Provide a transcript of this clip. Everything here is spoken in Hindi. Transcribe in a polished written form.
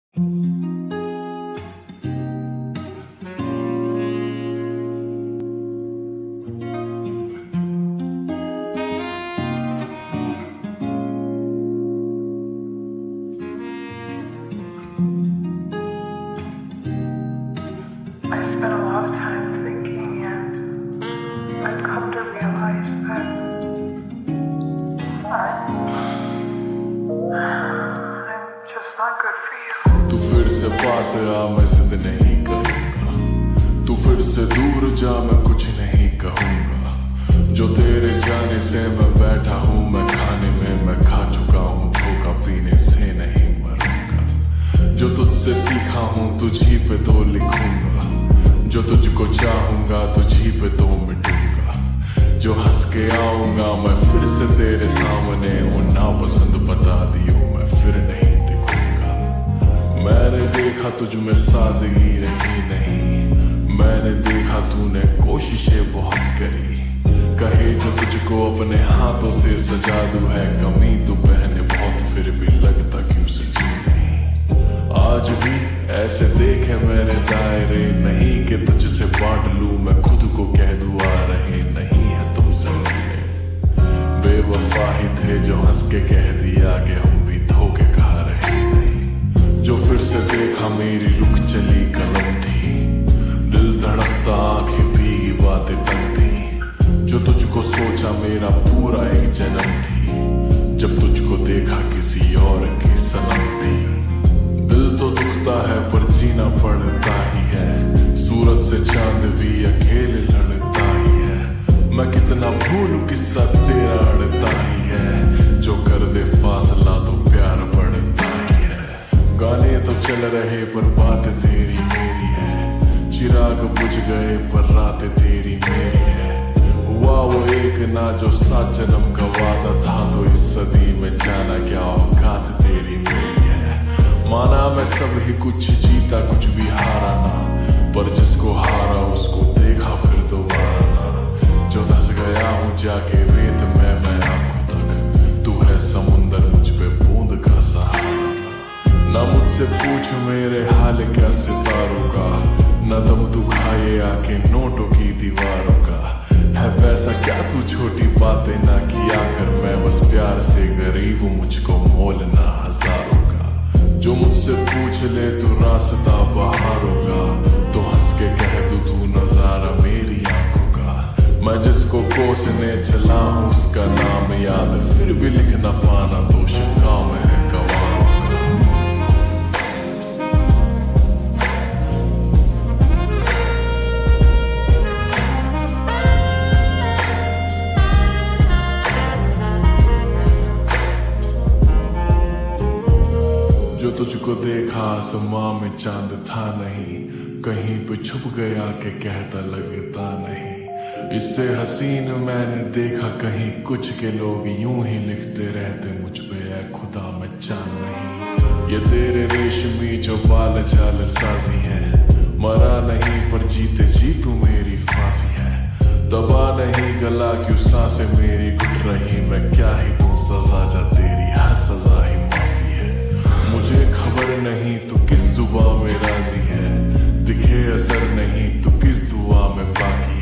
spent a lot of time thinking, and I've come to realize that I'm just not good for you. तू फिर से पास आ, मैं जिद नहीं करूंगा। तू फिर से दूर जा, मैं कुछ नहीं कहूंगा। जो तेरे जाने से मैं बैठा हूँ, मैं खाने में मैं खा चुका हूँ, धोखा पीने से नहीं मरूंगा। जो तुझसे सीखा हूँ तुझी पे तो लिखूंगा, जो तुझको चाहूंगा तुझी पे तो मिटूंगा। जो हंस के आऊंगा मैं फिर से तेरे सामने, वो नापसंद बता दियो मैं फिर नहीं दिखूंगा। मैंने देखा तुझ में सादगी रही नहीं, मैंने देखा तूने कोशिशें बहुत करी। कहे जो तुझको अपने हाथों से सजा दूं है कमी, तू पहने बहुत फिर भी लगता क्यों सजी नहीं। आज भी ऐसे देखे मैंने दायरे, नहीं कि तुझसे बांट लूं मैं खुद को कह दूं आ रहे नहीं है तुमसे मिलने। बेवफा ही थे जो हंस के कह दिया कि हम भी धोखे खा रहे नहीं। जो फिर से देखा मेरी रुक चली कलम थी, दिल धड़कता आंखें भीगी बातें तंग थी। जो तुझको सोचा मेरा पूरा एक जन्म थी, जब तुझको देखा किसी और की सनम थी। दिल तो दुखता है पर जीना पड़ता ही है, सूरज से चांद भी अकेले लड़ता ही है। मैं कितना भूलूं किस्सा तेरा अड़ता ही है, जो कर दे फासला तो प्यार बढ़ता ही है। गाने तो चल रहे पर बात तेरी मेरी है, चिराग बुझ गए पर रात तेरी मेरी है। हुआ वो एक ना जो 7 जन्म का वादा था, तो इस सदी में जाना क्या औकात तेरी मेरी है। माना मैं सब ही कुछ जीता कुछ भी हारा ना, पर जिसको हारा उसको देखा फिर दोबारा ना। जो धस गया हूँ जाके रेत में मैं आंखों तक, तू है समुंदर मुझ पे बूंद का सहारा ना। मुझसे पूछ मेरे हाल क्या सितारों का, न दम तू खाए आके नोटों की दीवारों का। है पैसा क्या तू छोटी बातें ना किया कर, मैं बस प्यार से गरीब हूँ मुझको मोल ना हजारों का। जो मुझसे पूछ ले तू रास्ता बहारों का, तो हंस के कह दू तू नजारा मेरी आंखों का। मैं जिसको कोसने चला हूँ उसका नाम याद, फिर भी लिख ना पाना दोष काम है गवारों का। जो तुझको देखा आसमां में चांद था नहीं, कहीं पे छुप गया के कहता लगता नहीं। इससे हसीन मैंने देखा कहीं कुछ के लोग यूं ही लिखते रहते मुझ पे ऐ खुदा मैं चांद नहीं। ये तेरे रेशमी जो बाल जाल साजी है, मरा नहीं पर जीते जी तू मेरी फांसी है। दबा नहीं गला क्यों सांसें मेरी घुट रही, मैं क्या ही दूं सजा जा तेरी हर सजा ही माफी है। मुझे खबर नहीं तू किस जुबां में राजी है, दिखे असर नहीं तू किस दुआ में बाकी